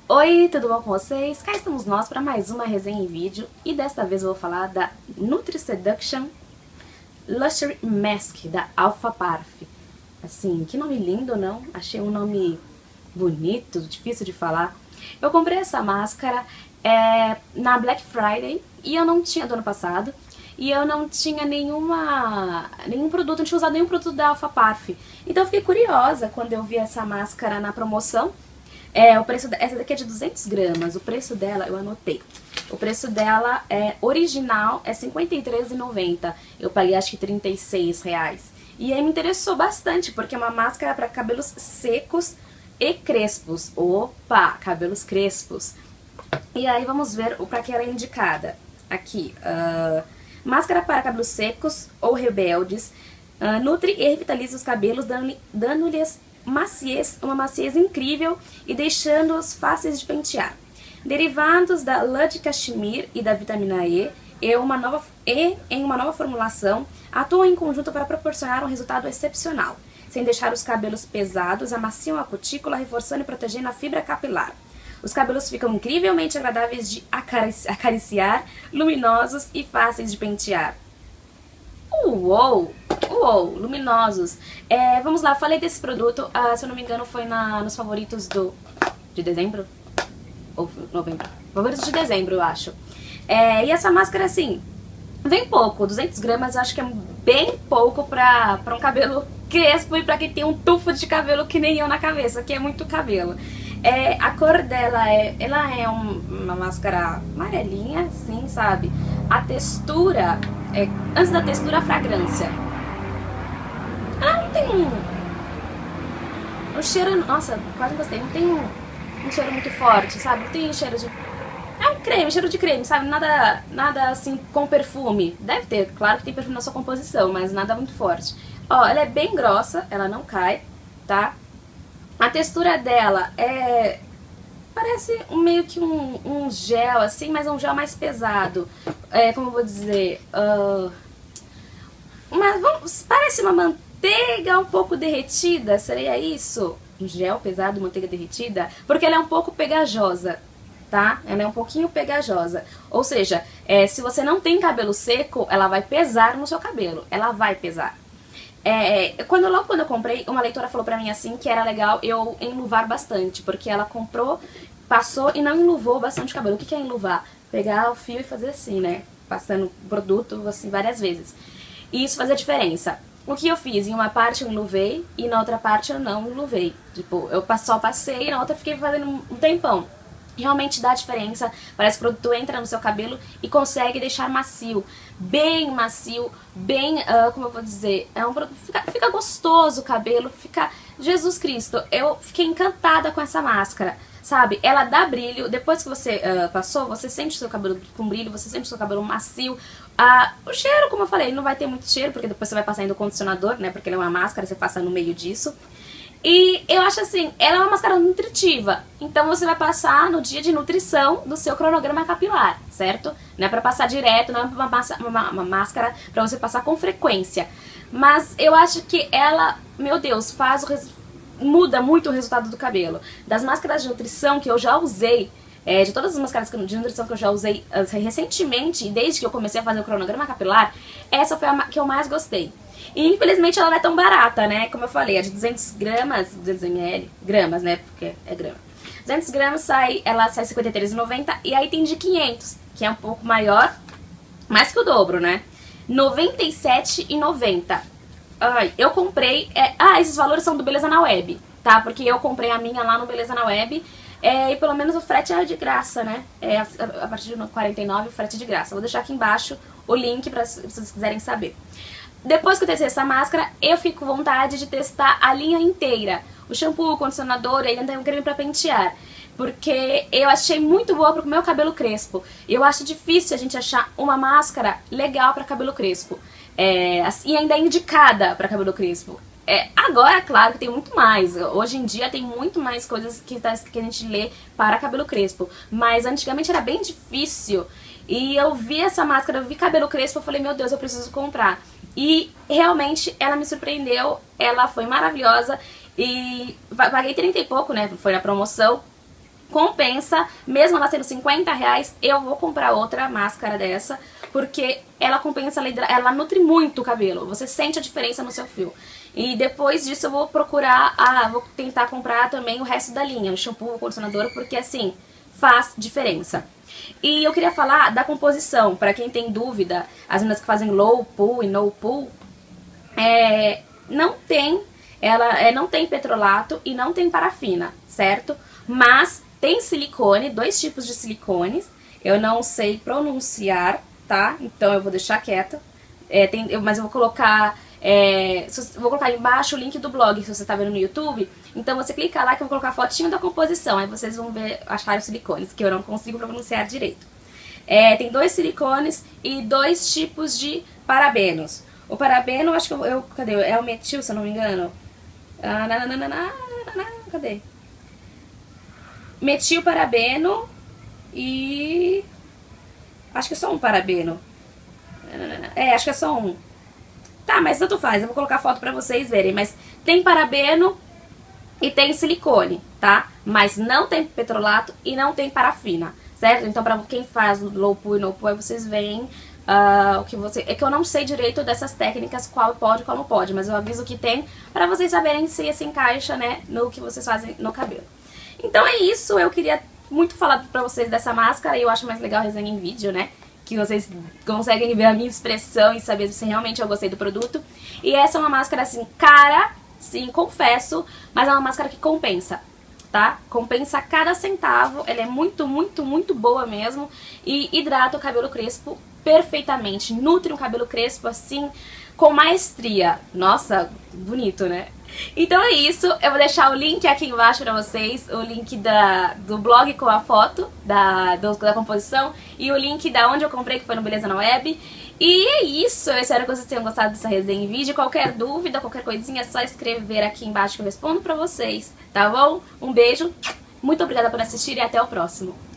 Oi, tudo bom com vocês? Cá estamos nós para mais uma resenha em vídeo e desta vez eu vou falar da Nutri Seduction Luxury Mask da Alpha Parf. Assim, que nome lindo, não? Achei um nome bonito, difícil de falar. Eu comprei essa máscara na Black Friday e eu não tinha do ano passado. E eu não tinha nenhum produto, não tinha usado nenhum produto da Alpha Parf. Então eu fiquei curiosa quando eu vi essa máscara na promoção. O preço essa daqui é de 200 gramas, o preço dela, eu anotei. O preço dela original é R$ 53,90. Eu paguei acho que R$36. E aí me interessou bastante, porque é uma máscara para cabelos secos e crespos. Opa, cabelos crespos. E aí vamos ver para que ela é indicada. Aqui, máscara para cabelos secos ou rebeldes. Nutre e revitaliza os cabelos, dando-lhes uma maciez incrível e deixando-os fáceis de pentear. Derivados da lã de cachemir e da vitamina E em uma nova formulação, atuam em conjunto para proporcionar um resultado excepcional, sem deixar os cabelos pesados, amaciam a cutícula, reforçando e protegendo a fibra capilar. Os cabelos ficam incrivelmente agradáveis de acariciar, luminosos e fáceis de pentear. Uou! Uou, luminosos. Vamos lá, falei desse produto, se eu não me engano foi nos favoritos de dezembro? Ou novembro? Favoritos de dezembro, eu acho. E essa máscara, assim, vem pouco, 200 gramas eu acho que é bem pouco pra um cabelo crespo e pra quem tem um tufo de cabelo que nem eu na cabeça, que é muito cabelo. A cor dela ela é uma máscara amarelinha, assim, sabe? A textura, antes da textura, a fragrância. Ela não tem um cheiro, nossa, quase gostei, não tem um cheiro muito forte, sabe? Não tem cheiro de... É um creme, cheiro de creme, sabe? Nada assim com perfume. Deve ter, claro que tem perfume na sua composição, mas nada muito forte. Ó, ela é bem grossa, ela não cai, tá? A textura dela parece meio que um gel, assim, mas um gel mais pesado. Como eu vou dizer? Parece uma manteiga um pouco derretida, seria isso? Um gel pesado, manteiga derretida? Porque ela é um pouco pegajosa, tá? Ela é um pouquinho pegajosa. Ou seja, se você não tem cabelo seco, ela vai pesar no seu cabelo. Ela vai pesar. Logo quando eu comprei, uma leitora falou pra mim assim que era legal eu enluvar bastante, porque ela comprou, passou e não enluvou bastante o cabelo. O que é enluvar? Pegar o fio e fazer assim, né? Passando o produto assim várias vezes. E isso fazia diferença. O que eu fiz? Em uma parte eu enluvei e na outra parte eu não enluvei. Tipo, eu só passei e na outra fiquei fazendo um tempão. Realmente dá diferença, parece que o produto entra no seu cabelo e consegue deixar macio, bem, como eu vou dizer, fica gostoso o cabelo, fica, Jesus Cristo, eu fiquei encantada com essa máscara, sabe, ela dá brilho, depois que você passou, você sente o seu cabelo com brilho, você sente o seu cabelo macio, o cheiro, como eu falei, não vai ter muito cheiro, porque depois você vai passar ainda o condicionador, né, porque ele é uma máscara, você passa no meio disso. E eu acho assim, ela é uma máscara nutritiva, então você vai passar no dia de nutrição do seu cronograma capilar, certo? Não é pra passar direto, não é uma máscara pra você passar com frequência. Mas eu acho que ela, meu Deus, muda muito o resultado do cabelo. Das máscaras de nutrição que eu já usei, de todas as máscaras de nutrição que eu já usei recentemente, e desde que eu comecei a fazer o cronograma capilar, essa foi a que eu mais gostei. E infelizmente ela não é tão barata, né? Como eu falei, é de 200 gramas, 200 ml, gramas, né? Porque é grama. 200 gramas ela sai R$ 53,90 e aí tem de 500, que é um pouco maior, mais que o dobro, né? R$ 97,90. Eu comprei, esses valores são do Beleza na Web, tá? Porque eu comprei a minha lá no Beleza na Web. E pelo menos o frete é de graça, né? A partir de R$ 49 o frete é de graça. Vou deixar aqui embaixo o link pra se vocês quiserem saber. Depois que eu testei essa máscara, eu fico com vontade de testar a linha inteira. O shampoo, o condicionador e ainda tem um creme pra pentear. Porque eu achei muito boa pro meu cabelo crespo. Eu acho difícil a gente achar uma máscara legal pra cabelo crespo. E ainda é indicada pra cabelo crespo. Agora, claro que tem muito mais. Hoje em dia tem muito mais coisas que a gente lê para cabelo crespo. Mas antigamente era bem difícil. E eu vi essa máscara, eu vi cabelo crespo, eu falei, meu Deus, eu preciso comprar. E realmente ela me surpreendeu, ela foi maravilhosa e paguei 30 e pouco, né? Foi na promoção. compensa, mesmo ela sendo R$50, eu vou comprar outra máscara dessa, porque ela compensa, ela nutre muito o cabelo, você sente a diferença no seu fio. E depois disso eu vou procurar, vou tentar comprar também o resto da linha, o shampoo, o condicionador, porque assim, faz diferença. E eu queria falar da composição, para quem tem dúvida, as meninas que fazem low pool e no pool, não tem petrolato e não tem parafina, certo? Mas tem silicone, 2 tipos de silicones, eu não sei pronunciar, tá? Então eu vou deixar quieta, mas eu vou colocar, vou colocar embaixo o link do blog, se você tá vendo no YouTube. Então você clica lá que eu vou colocar a fotinho da composição, aí vocês vão ver, achar os silicones, que eu não consigo pronunciar direito. Tem 2 silicones e 2 tipos de parabenos. O parabeno, acho que cadê? É o metil, se eu não me engano. Cadê? Metil parabeno e... acho que é só um parabeno. Acho que é só um. Tá, mas tanto faz, eu vou colocar foto pra vocês verem. Mas tem parabeno e tem silicone, tá? Mas não tem petrolato e não tem parafina, certo? Então pra quem faz low pool e no pool, aí vocês veem o que você... É que eu não sei direito dessas técnicas, qual pode e qual não pode, mas eu aviso que tem pra vocês saberem se encaixa, né, no que vocês fazem no cabelo. Então é isso, eu queria muito falar pra vocês dessa máscara e eu acho mais legal a resenha em vídeo, né? Que vocês conseguem ver a minha expressão e saber se realmente eu gostei do produto. E essa é uma máscara assim, cara, sim, confesso, mas é uma máscara que compensa, tá? Compensa cada centavo, ela é muito, muito, muito boa mesmo e hidrata o cabelo crespo perfeitamente, nutre um cabelo crespo assim, com maestria. Nossa, bonito, né? Então é isso, eu vou deixar o link aqui embaixo pra vocês, o link do blog com a foto da composição e o link da onde eu comprei, que foi no Beleza na Web. E é isso, eu espero que vocês tenham gostado dessa resenha em vídeo. Qualquer dúvida, qualquer coisinha, é só escrever aqui embaixo que eu respondo pra vocês, tá bom? Um beijo, muito obrigada por assistir e até o próximo.